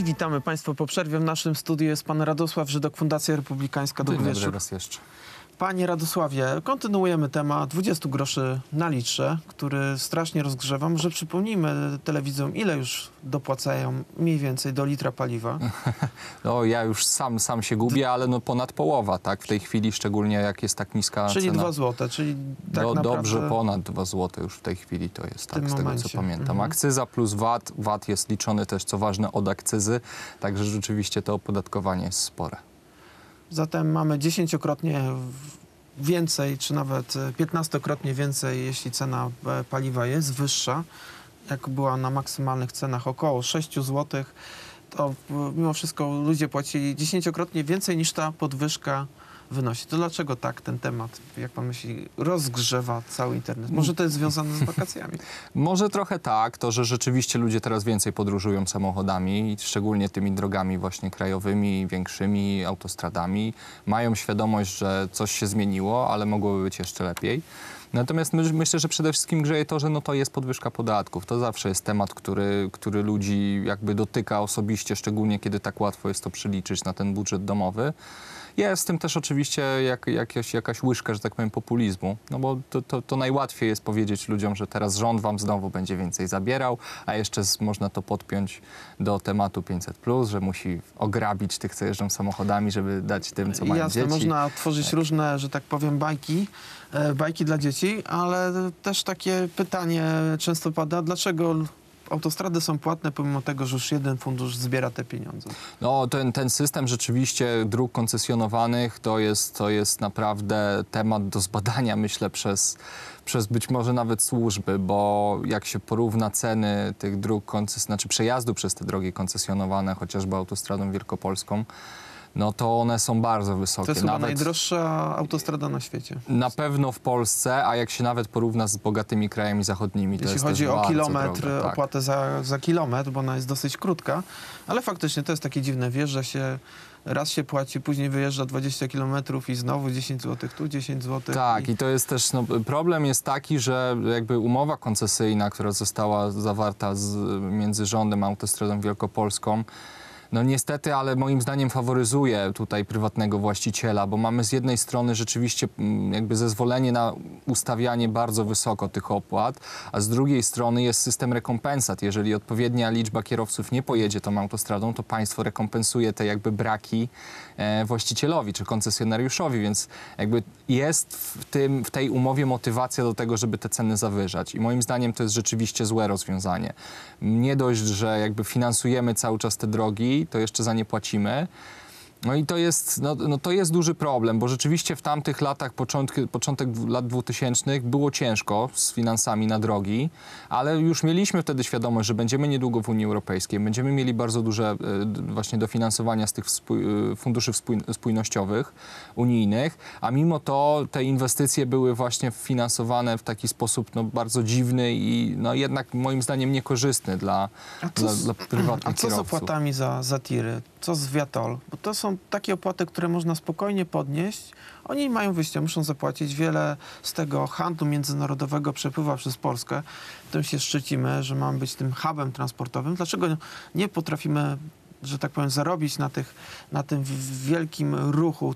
Witamy Państwa po przerwie. W naszym studiu jest pan Radosław Żydok, Fundacja Republikańska. Dobry wieczór. Dobry raz jeszcze. Panie Radosławie, kontynuujemy temat 20 groszy na litrze, który strasznie rozgrzewa. Może przypomnijmy telewidzom, ile już dopłacają mniej więcej do litra paliwa? No ja już sam się gubię, ale no ponad połowa, tak? W tej chwili, szczególnie jak jest tak niska czyli cena. 2 zł, czyli tak naprawdę... Dobrze ponad 2 zł już w tej chwili to jest, tak, z tego co pamiętam. Akcyza plus VAT. VAT jest liczony też, co ważne, od akcyzy, także rzeczywiście to opodatkowanie jest spore. Zatem mamy 10-krotnie więcej, czy nawet 15-krotnie więcej, jeśli cena paliwa jest wyższa, jak była na maksymalnych cenach około 6 zł, to mimo wszystko ludzie płacili 10-krotnie więcej niż ta podwyżka wynosi. To dlaczego tak ten temat, jak pan myśli, rozgrzewa cały internet? Może to jest związane z wakacjami? Może trochę tak, to że rzeczywiście ludzie teraz więcej podróżują samochodami, szczególnie tymi drogami właśnie krajowymi, większymi autostradami. Mają świadomość, że coś się zmieniło, ale mogłoby być jeszcze lepiej. Natomiast myślę, że przede wszystkim grzeje to, że no to jest podwyżka podatków. To zawsze jest temat, który ludzi jakby dotyka osobiście, szczególnie kiedy tak łatwo jest to przeliczyć na ten budżet domowy. Jest w tym też oczywiście jakaś łyżka, że tak powiem, populizmu. No bo to najłatwiej jest powiedzieć ludziom, że teraz rząd wam znowu będzie więcej zabierał, a jeszcze można to podpiąć do tematu 500+, że musi ograbić tych, co jeżdżą samochodami, żeby dać tym, co mają dzieci. Można tworzyć różne, że tak powiem, bajki dla dzieci, ale też takie pytanie często pada, dlaczego autostrady są płatne, pomimo tego, że już jeden fundusz zbiera te pieniądze? No, ten system rzeczywiście dróg koncesjonowanych to jest naprawdę temat do zbadania, myślę, przez być może nawet służby, bo jak się porówna ceny tych dróg, przejazdu przez te drogi koncesjonowane, chociażby autostradą wielkopolską, no to one są bardzo wysokie. To jest chyba najdroższa autostrada na świecie. Na pewno w Polsce, a jak się nawet porówna z bogatymi krajami zachodnimi, to jeśli jest chodzi o kilometr, droga, tak. opłatę za kilometr, bo ona jest dosyć krótka, ale faktycznie to jest takie dziwne, wjeżdża się, raz się płaci, później wyjeżdża 20 kilometrów i znowu 10 zł, tu 10 zł. Tak, i to jest też, problem jest taki, że jakby umowa koncesyjna, która została zawarta między rządem a Autostradą Wielkopolską, no niestety, ale moim zdaniem faworyzuje tutaj prywatnego właściciela, bo mamy z jednej strony rzeczywiście jakby zezwolenie na ustawianie bardzo wysoko tych opłat, a z drugiej strony jest system rekompensat. Jeżeli odpowiednia liczba kierowców nie pojedzie tą autostradą, to państwo rekompensuje te jakby braki właścicielowi czy koncesjonariuszowi, więc jakby jest w tej umowie motywacja do tego, żeby te ceny zawyżać. I moim zdaniem to jest rzeczywiście złe rozwiązanie. Nie dość, że jakby finansujemy cały czas te drogi, to jeszcze za nie płacimy. No i to jest duży problem, bo rzeczywiście w tamtych latach, początek lat 2000 było ciężko z finansami na drogi, ale już mieliśmy wtedy świadomość, że będziemy niedługo w Unii Europejskiej, będziemy mieli bardzo duże właśnie dofinansowania z tych funduszy spójnościowych unijnych, a mimo to te inwestycje były właśnie finansowane w taki sposób bardzo dziwny i jednak moim zdaniem niekorzystny dla prywatnych kierowców. A co z opłatami za tiry? Co z viaTOLL? Bo to są takie opłaty, które można spokojnie podnieść. Oni nie mają wyjścia, muszą zapłacić. Wiele z tego handlu międzynarodowego przepływa przez Polskę. Tym się szczycimy, że mamy być tym hubem transportowym. Dlaczego nie potrafimy, że tak powiem, zarobić na tym wielkim ruchu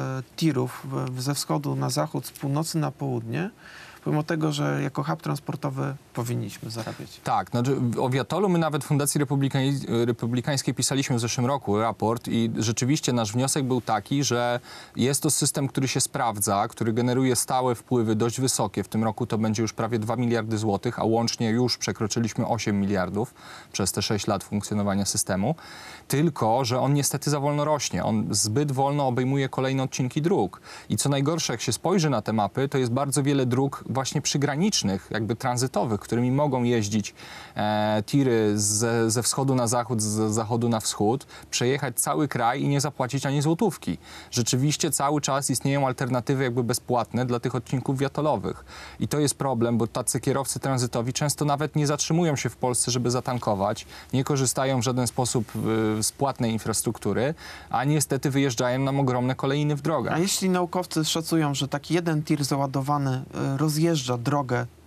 tirów ze wschodu na zachód, z północy na południe? Pomimo tego, że jako hub transportowy powinniśmy zarabiać. Tak, o viaTOLL-u my nawet w Fundacji Republikańskiej pisaliśmy w zeszłym roku raport i rzeczywiście nasz wniosek był taki, że jest to system, który się sprawdza, który generuje stałe wpływy dość wysokie. W tym roku to będzie już prawie 2 miliardy złotych, a łącznie już przekroczyliśmy 8 miliardów przez te 6 lat funkcjonowania systemu. Tylko że on niestety za wolno rośnie. On zbyt wolno obejmuje kolejne odcinki dróg. I co najgorsze, jak się spojrzy na te mapy, to jest bardzo wiele dróg właśnie przygranicznych, jakby tranzytowych, którymi mogą jeździć tiry ze wschodu na zachód, z zachodu na wschód, przejechać cały kraj i nie zapłacić ani złotówki. Rzeczywiście cały czas istnieją alternatywy jakby bezpłatne dla tych odcinków viaTOLL-owych. I to jest problem, bo tacy kierowcy tranzytowi często nawet nie zatrzymują się w Polsce, żeby zatankować, nie korzystają w żaden sposób z płatnej infrastruktury, a niestety wyjeżdżają nam ogromne kolejny w drogach. A jeśli naukowcy szacują, że taki jeden tir załadowany rozjeżdża drogę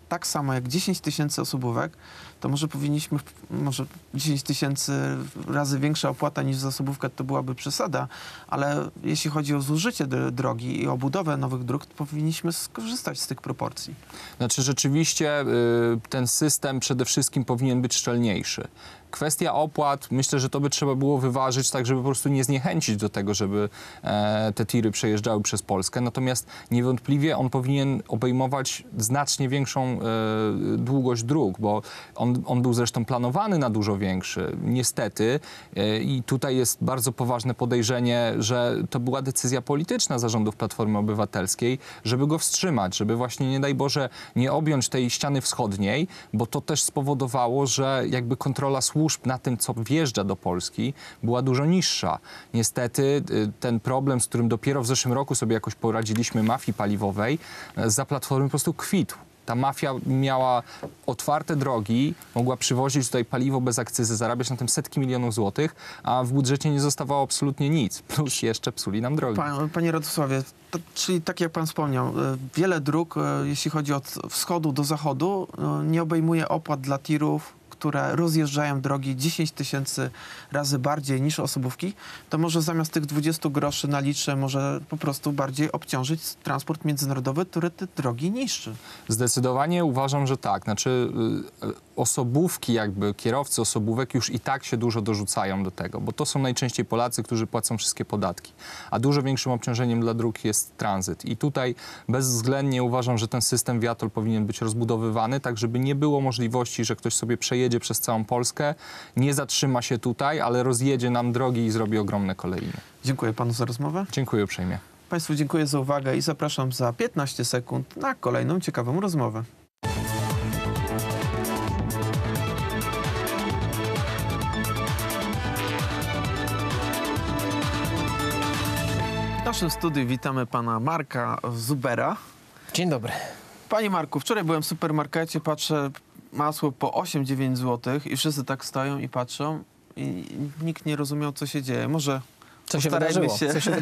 tak samo jak 10 tysięcy osobówek, to może powinniśmy, może 10 tysięcy razy większa opłata niż za osobówkę to byłaby przesada, ale jeśli chodzi o zużycie drogi i o budowę nowych dróg, to powinniśmy skorzystać z tych proporcji. Znaczy rzeczywiście ten system przede wszystkim powinien być szczelniejszy. Kwestia opłat, myślę, że to by trzeba było wyważyć tak, żeby po prostu nie zniechęcić do tego, żeby te tiry przejeżdżały przez Polskę. Natomiast niewątpliwie on powinien obejmować znacznie większą długość dróg, bo on był zresztą planowany na dużo większy. Niestety i tutaj jest bardzo poważne podejrzenie, że to była decyzja polityczna zarządów Platformy Obywatelskiej, żeby go wstrzymać, żeby właśnie nie daj Boże nie objąć tej ściany wschodniej, bo to też spowodowało, że jakby kontrola służb na tym, co wjeżdża do Polski, była dużo niższa. Niestety ten problem, z którym dopiero w zeszłym roku sobie jakoś poradziliśmy, mafii paliwowej, za Platformy po prostu kwitł. Ta mafia miała otwarte drogi, mogła przywozić tutaj paliwo bez akcyzy, zarabiać na tym setki milionów złotych, a w budżecie nie zostawało absolutnie nic. Plus jeszcze psuli nam drogi. Panie Radosławie, czyli tak jak pan wspomniał, wiele dróg, jeśli chodzi od wschodu do zachodu, nie obejmuje opłat dla tirów, które rozjeżdżają drogi 10 tysięcy razy bardziej niż osobówki, to może zamiast tych 20 groszy na litrze może po prostu bardziej obciążyć transport międzynarodowy, który te drogi niszczy. Zdecydowanie uważam, że tak. Znaczy osobówki, jakby kierowcy osobówek już i tak się dużo dorzucają do tego, bo to są najczęściej Polacy, którzy płacą wszystkie podatki. A dużo większym obciążeniem dla dróg jest tranzyt. I tutaj bezwzględnie uważam, że ten system viaTOLL powinien być rozbudowywany, tak żeby nie było możliwości, że ktoś sobie przejedzie przez całą Polskę, nie zatrzyma się tutaj, ale rozjedzie nam drogi i zrobi ogromne kolejny. Dziękuję panu za rozmowę. Dziękuję uprzejmie. Państwu dziękuję za uwagę i zapraszam za 15 sekund na kolejną ciekawą rozmowę. W naszym studiu witamy pana Marka Zubera. Dzień dobry. Panie Marku, wczoraj byłem w supermarkecie, patrzę, masło po 8-9 zł i wszyscy tak stoją i patrzą i nikt nie rozumiał, co się dzieje. Może Co się wydarzyło?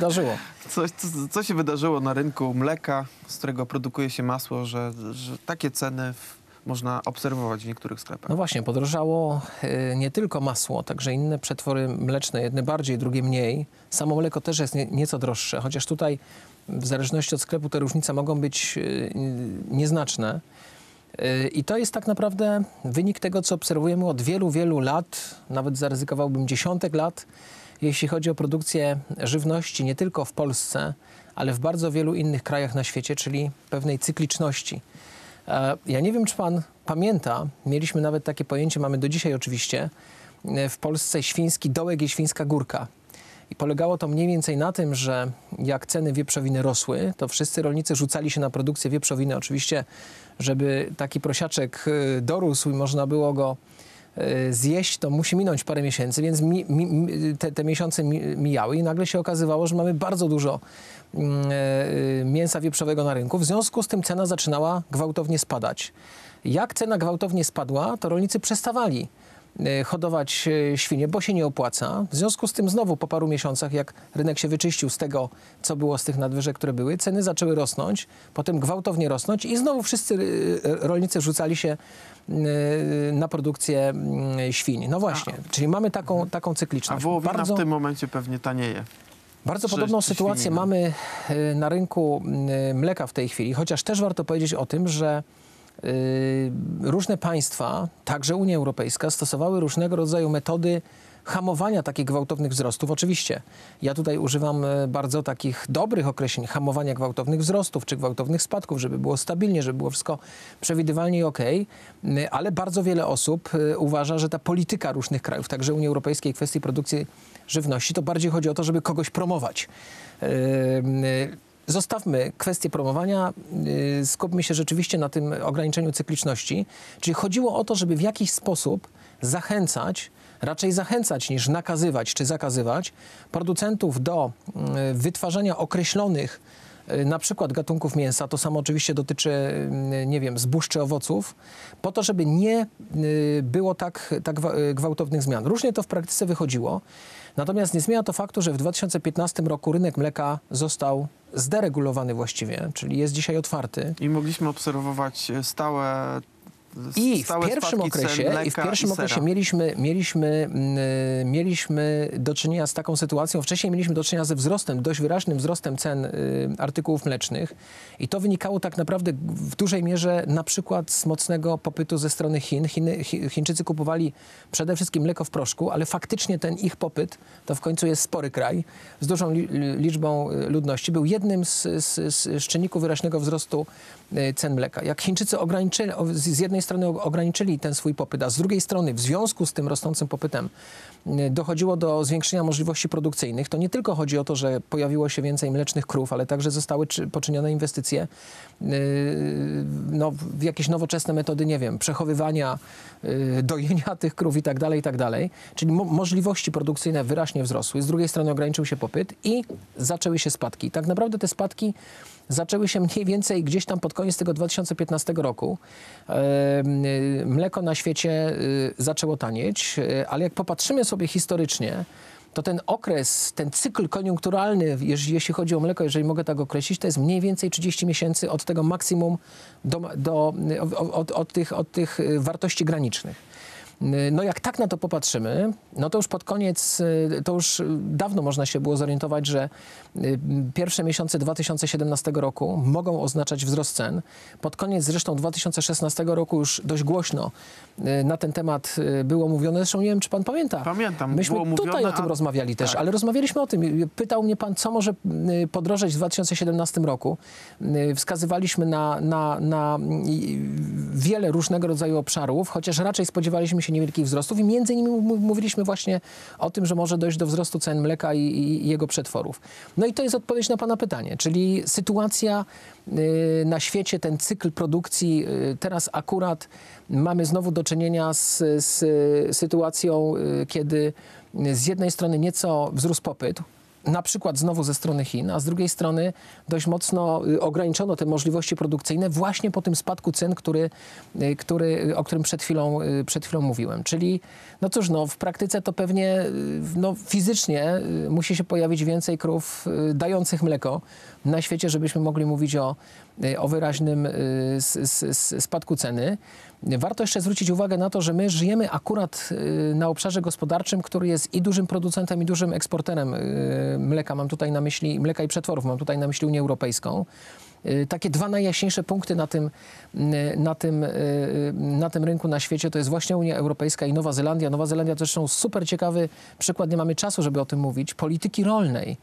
Co się wydarzyło na rynku mleka, z którego produkuje się masło, że takie ceny można obserwować w niektórych sklepach? No właśnie, podrożało nie tylko masło, także inne przetwory mleczne, jedne bardziej, drugie mniej. Samo mleko też jest nieco droższe, chociaż tutaj w zależności od sklepu te różnice mogą być nieznaczne. I to jest tak naprawdę wynik tego, co obserwujemy od wielu, wielu lat, nawet zaryzykowałbym dziesiątek lat, jeśli chodzi o produkcję żywności nie tylko w Polsce, ale w bardzo wielu innych krajach na świecie, czyli pewnej cykliczności. Ja nie wiem, czy pan pamięta, mieliśmy nawet takie pojęcie, mamy do dzisiaj oczywiście, w Polsce świński dołek i świńska górka. I polegało to mniej więcej na tym, że jak ceny wieprzowiny rosły, to wszyscy rolnicy rzucali się na produkcję wieprzowiny. Oczywiście, żeby taki prosiaczek dorósł i można było go zjeść, to musi minąć parę miesięcy, więc te miesiące mijały i nagle się okazywało, że mamy bardzo dużo mięsa wieprzowego na rynku. W związku z tym cena zaczynała gwałtownie spadać. Jak cena gwałtownie spadła, to rolnicy przestawali hodować świnie, bo się nie opłaca. W związku z tym znowu po paru miesiącach, jak rynek się wyczyścił z tego, co było z tych nadwyżek, które były, ceny zaczęły rosnąć, potem gwałtownie rosnąć i znowu wszyscy rolnicy rzucali się na produkcję świń. No właśnie, czyli mamy taką cykliczność. A wołowina w tym momencie pewnie tanieje. Bardzo podobną sytuację mamy na rynku mleka w tej chwili, chociaż też warto powiedzieć o tym, że różne państwa, także Unia Europejska, stosowały różnego rodzaju metody hamowania takich gwałtownych wzrostów. Oczywiście ja tutaj używam bardzo takich dobrych określeń hamowania gwałtownych wzrostów czy gwałtownych spadków, żeby było stabilnie, żeby było wszystko przewidywalnie i okej, ale bardzo wiele osób uważa, że ta polityka różnych krajów, także Unii Europejskiej, kwestii produkcji żywności, to bardziej chodzi o to, żeby kogoś promować. Zostawmy kwestię promowania, skupmy się rzeczywiście na tym ograniczeniu cykliczności. Czyli chodziło o to, żeby w jakiś sposób zachęcać, raczej zachęcać niż nakazywać czy zakazywać producentów do wytwarzania określonych na przykład gatunków mięsa, to samo oczywiście dotyczy, nie wiem, zbóż czy owoców, po to, żeby nie było tak gwałtownych zmian. Różnie to w praktyce wychodziło. Natomiast nie zmienia to faktu, że w 2015 roku rynek mleka został zderegulowany właściwie, czyli jest dzisiaj otwarty. I mogliśmy obserwować stałe I w stałe pierwszym spadki cen okresie, mleka i sera. mieliśmy do czynienia z taką sytuacją. Wcześniej mieliśmy do czynienia ze wzrostem, dość wyraźnym wzrostem cen artykułów mlecznych i to wynikało tak naprawdę w dużej mierze na przykład z mocnego popytu ze strony Chin. Chińczycy kupowali przede wszystkim mleko w proszku, ale faktycznie ten ich popyt, to w końcu jest spory kraj z dużą liczbą ludności, był jednym z czynników wyraźnego wzrostu cen mleka. Jak Chińczycy z jednej strony ograniczyli ten swój popyt, a z drugiej strony w związku z tym rosnącym popytem dochodziło do zwiększenia możliwości produkcyjnych, to nie tylko chodzi o to, że pojawiło się więcej mlecznych krów, ale także zostały poczynione inwestycje w jakieś nowoczesne metody, nie wiem, przechowywania, dojenia tych krów i tak dalej. Czyli możliwości produkcyjne wyraźnie wzrosły. Z drugiej strony ograniczył się popyt i zaczęły się spadki. Tak naprawdę te spadki zaczęły się mniej więcej gdzieś tam pod koniec tego 2015 roku. Mleko na świecie zaczęło tanieć, ale jak popatrzymy sobie historycznie, to ten okres, ten cykl koniunkturalny, jeśli chodzi o mleko, jeżeli mogę tak określić, to jest mniej więcej 30 miesięcy od tego maksimum od tych wartości granicznych. No jak tak na to popatrzymy, no to już pod koniec, to już dawno można się było zorientować, że pierwsze miesiące 2017 roku mogą oznaczać wzrost cen. Pod koniec zresztą 2016 roku już dość głośno na ten temat było mówione. Zresztą nie wiem, czy pan pamięta. Pamiętam. Myśmy było tutaj mówione, o tym rozmawiali też, tak. ale rozmawialiśmy o tym. Pytał mnie pan, co może podrożeć w 2017 roku. Wskazywaliśmy na wiele różnego rodzaju obszarów, chociaż raczej spodziewaliśmy się niewielkich wzrostów i między innymi mówiliśmy właśnie o tym, że może dojść do wzrostu cen mleka i jego przetworów. No i to jest odpowiedź na pana pytanie, czyli sytuacja na świecie, ten cykl produkcji, teraz akurat mamy znowu do czynienia z sytuacją, kiedy z jednej strony nieco wzrósł popyt, na przykład znowu ze strony Chin, a z drugiej strony dość mocno ograniczono te możliwości produkcyjne właśnie po tym spadku cen, o którym przed chwilą mówiłem. Czyli, no cóż, w praktyce to pewnie fizycznie musi się pojawić więcej krów dających mleko na świecie, żebyśmy mogli mówić o wyraźnym spadku ceny. Warto jeszcze zwrócić uwagę na to, że my żyjemy akurat na obszarze gospodarczym, który jest i dużym producentem, i dużym eksporterem mleka. Mam tutaj na myśli mleka i przetworów, mam tutaj na myśli Unię Europejską. Takie dwa najjaśniejsze punkty na tym rynku na świecie to jest właśnie Unia Europejska i Nowa Zelandia. Nowa Zelandia to zresztą super ciekawy przykład, nie mamy czasu, żeby o tym mówić, polityki rolnej.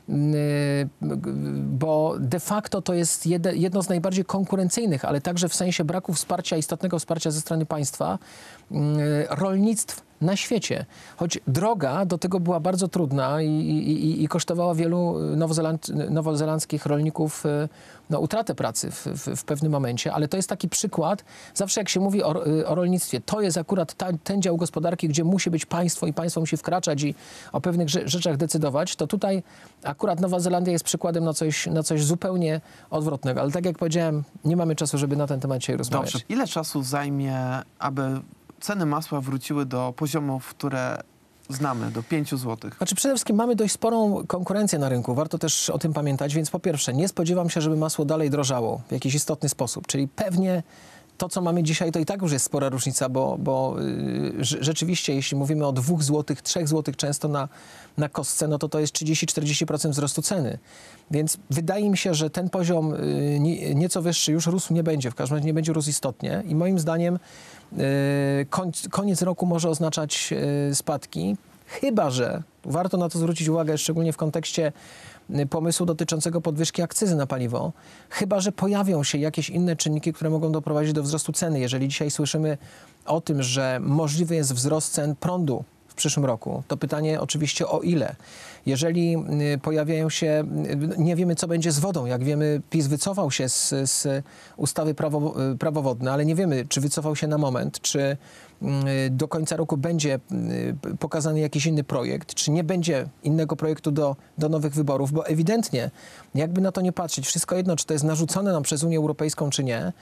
Bo de facto to jest jedno z najbardziej konkurencyjnych, ale także w sensie braku wsparcia, istotnego wsparcia ze strony państwa, rolnictw na świecie. Choć droga do tego była bardzo trudna i kosztowała wielu nowozelandzkich rolników utratę pracy w pewnym momencie, ale to jest taki przykład, zawsze jak się mówi o rolnictwie, to jest akurat ten dział gospodarki, gdzie musi być państwo i państwo musi wkraczać i o pewnych rzeczach decydować, to tutaj akurat Nowa Zelandia jest przykładem na coś zupełnie odwrotnego. Ale tak jak powiedziałem, nie mamy czasu, żeby na ten temat dzisiaj rozmawiać. Dobrze. Ile czasu zajmie, aby ceny masła wróciły do poziomów, które znamy, do 5 zł? Znaczy przede wszystkim mamy dość sporą konkurencję na rynku, warto też o tym pamiętać, więc po pierwsze nie spodziewam się, żeby masło dalej drożało w jakiś istotny sposób, czyli pewnie to, co mamy dzisiaj, to i tak już jest spora różnica, bo rzeczywiście, jeśli mówimy o 2 zł, 3 zł często na kostce, no to jest 30-40% wzrostu ceny. Więc wydaje mi się, że ten poziom nieco wyższy już rósł nie będzie, w każdym razie nie będzie rósł istotnie i moim zdaniem koniec roku może oznaczać spadki, chyba że, warto na to zwrócić uwagę, szczególnie w kontekście pomysłu dotyczącego podwyżki akcyzy na paliwo, chyba że pojawią się jakieś inne czynniki, które mogą doprowadzić do wzrostu ceny. Jeżeli dzisiaj słyszymy o tym, że możliwy jest wzrost cen prądu w przyszłym roku, to pytanie oczywiście o ile. Jeżeli pojawiają się, nie wiemy co będzie z wodą, jak wiemy PiS wycofał się z ustawy prawo wodne, ale nie wiemy czy wycofał się na moment, czy do końca roku będzie pokazany jakiś inny projekt, czy nie będzie innego projektu do nowych wyborów, bo ewidentnie, jakby na to nie patrzeć, wszystko jedno, czy to jest narzucone nam przez Unię Europejską, czy nie,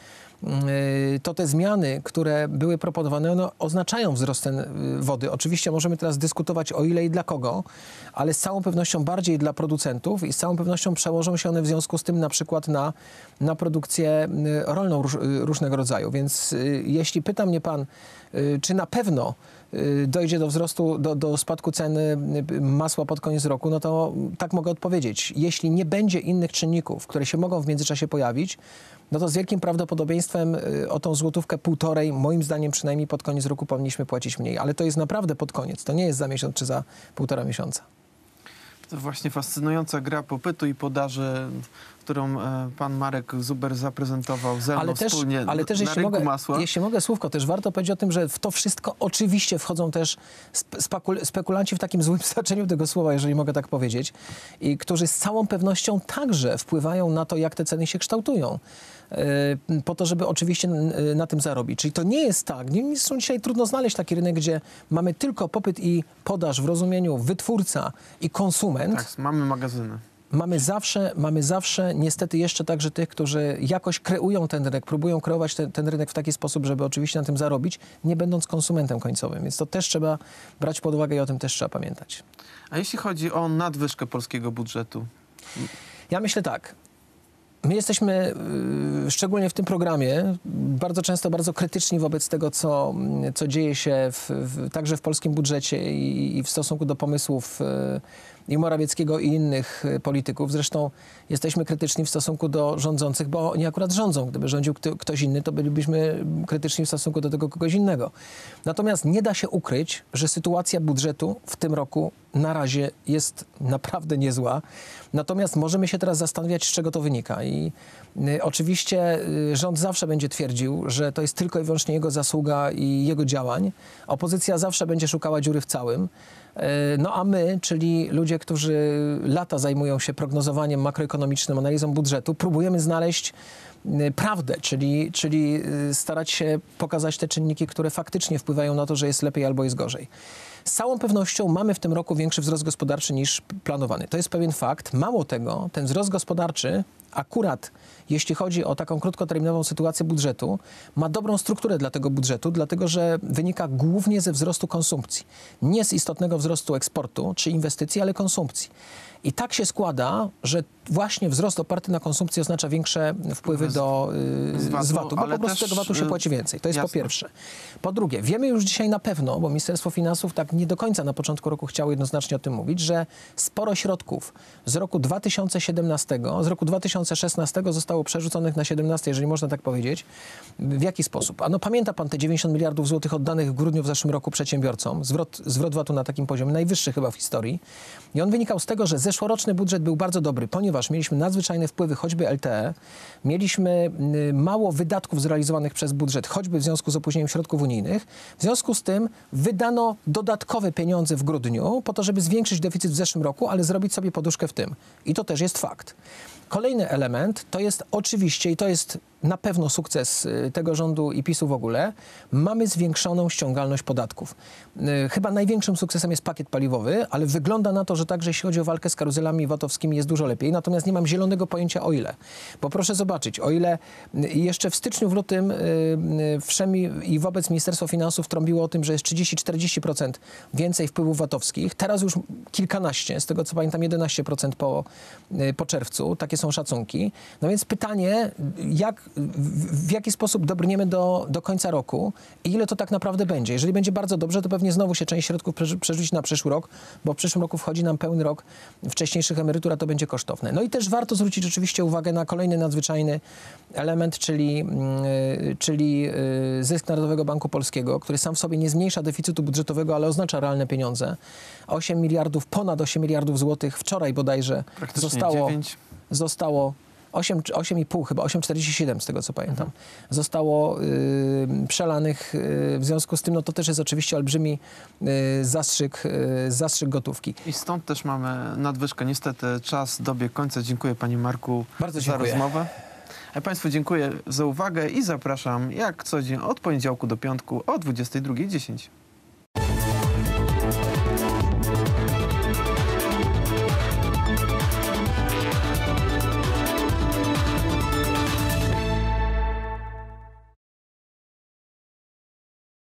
to te zmiany, które były proponowane, one oznaczają wzrost cen wody. Oczywiście możemy teraz dyskutować o ile i dla kogo, ale z całą pewnością bardziej dla producentów i z całą pewnością przełożą się one w związku z tym na przykład na produkcję rolną różnego rodzaju. Więc jeśli pyta mnie pan, czy na pewno dojdzie do wzrostu, do spadku ceny masła pod koniec roku, no to tak mogę odpowiedzieć. Jeśli nie będzie innych czynników, które się mogą w międzyczasie pojawić, no to z wielkim prawdopodobieństwem o tą złotówkę półtorej, moim zdaniem przynajmniej pod koniec roku powinniśmy płacić mniej. Ale to jest naprawdę pod koniec. To nie jest za miesiąc czy za 1,5 miesiąca. To właśnie fascynująca gra popytu i podaży, którą pan Marek Zuber zaprezentował ze mną wspólnie ale też, na rynku masła. Jeśli mogę słówko, też warto powiedzieć o tym, że w to wszystko oczywiście wchodzą też spekulanci w takim złym znaczeniu tego słowa, jeżeli mogę tak powiedzieć, i którzy z całą pewnością także wpływają na to, jak te ceny się kształtują. Po to, żeby oczywiście na tym zarobić. Czyli to nie jest tak, dzisiaj trudno znaleźć taki rynek, gdzie mamy tylko popyt i podaż w rozumieniu wytwórca i konsument. Tak, mamy magazyny. Mamy zawsze niestety jeszcze także tych, którzy jakoś kreują ten rynek, próbują kreować ten rynek w taki sposób, żeby oczywiście na tym zarobić, nie będąc konsumentem końcowym. Więc to też trzeba brać pod uwagę i o tym też trzeba pamiętać. A jeśli chodzi o nadwyżkę polskiego budżetu? Ja myślę tak. My jesteśmy, szczególnie w tym programie, bardzo często bardzo krytyczni wobec tego, co dzieje się także w polskim budżecie i w stosunku do pomysłów i Morawieckiego i innych polityków. Zresztą jesteśmy krytyczni w stosunku do rządzących, bo oni akurat rządzą. Gdyby rządził ktoś inny, to bylibyśmy krytyczni w stosunku do tego kogoś innego. Natomiast nie da się ukryć, że sytuacja budżetu w tym roku na razie jest naprawdę niezła. Natomiast możemy się teraz zastanawiać, z czego to wynika. I oczywiście rząd zawsze będzie twierdził, że to jest tylko i wyłącznie jego zasługa i jego działań. Opozycja zawsze będzie szukała dziury w całym. No a my, czyli ludzie, którzy lata zajmują się prognozowaniem makroekonomicznym, analizą budżetu, próbujemy znaleźć prawdę, czyli starać się pokazać te czynniki, które faktycznie wpływają na to, że jest lepiej albo jest gorzej. Z całą pewnością mamy w tym roku większy wzrost gospodarczy niż planowany. To jest pewien fakt. Mało tego, ten wzrost gospodarczy akurat jeśli chodzi o taką krótkoterminową sytuację budżetu, ma dobrą strukturę dla tego budżetu, dlatego że wynika głównie ze wzrostu konsumpcji. Nie z istotnego wzrostu eksportu czy inwestycji, ale konsumpcji. I tak się składa, że właśnie wzrost oparty na konsumpcji oznacza większe wpływy z VAT-u, bo po prostu tego VAT-u się płaci więcej. To jest po pierwsze. Po drugie, wiemy już dzisiaj na pewno, bo Ministerstwo Finansów tak nie do końca na początku roku chciało jednoznacznie o tym mówić, że sporo środków z roku 2017, z roku 2016 zostało przerzuconych na 17, jeżeli można tak powiedzieć. W jaki sposób? Ano pamięta pan te 90 miliardów złotych oddanych w grudniu w zeszłym roku przedsiębiorcom? Zwrot VAT-u na takim poziomie, najwyższy chyba w historii. I on wynikał z tego, że zeszłoroczny budżet był bardzo dobry, ponieważ mieliśmy nadzwyczajne wpływy, choćby LTE, mieliśmy mało wydatków zrealizowanych przez budżet, choćby w związku z opóźnieniem środków unijnych. W związku z tym wydano dodatkowe pieniądze w grudniu po to, żeby zwiększyć deficyt w zeszłym roku, ale zrobić sobie poduszkę w tym. I to też jest fakt. Kolejny element to jest oczywiście, i to jest na pewno sukces tego rządu i PiS-u w ogóle, mamy zwiększoną ściągalność podatków. Chyba największym sukcesem jest pakiet paliwowy, ale wygląda na to, że także jeśli chodzi o walkę z karuzelami VAT-owskimi jest dużo lepiej. Natomiast nie mam zielonego pojęcia o ile. Bo proszę zobaczyć, o ile jeszcze w styczniu, w lutym wszemi i wobec Ministerstwa Finansów trąbiło o tym, że jest 30-40% więcej wpływów VAT-owskich. Teraz już kilkanaście, z tego co pamiętam 11% po czerwcu. Takie są szacunki. No więc pytanie, w jaki sposób dobrniemy do końca roku i ile to tak naprawdę będzie. Jeżeli będzie bardzo dobrze, to pewnie znowu się część środków przerzuci na przyszły rok, bo w przyszłym roku wchodzi nam pełny rok wcześniejszych emerytur, a to będzie kosztowne. No i też warto zwrócić oczywiście uwagę na kolejny nadzwyczajny element, czyli zysk Narodowego Banku Polskiego, który sam w sobie nie zmniejsza deficytu budżetowego, ale oznacza realne pieniądze. 8 miliardów, ponad 8 miliardów złotych wczoraj bodajże zostało 8,5 chyba, 8,47 z tego co pamiętam, zostało przelanych. W związku z tym, no to też jest oczywiście olbrzymi zastrzyk gotówki. I stąd też mamy nadwyżkę. Niestety czas dobiegł końca. Dziękuję panie Marku Bardzo za dziękuję. rozmowę. A Państwu dziękuję za uwagę i zapraszam jak co dzień od poniedziałku do piątku o 22:10.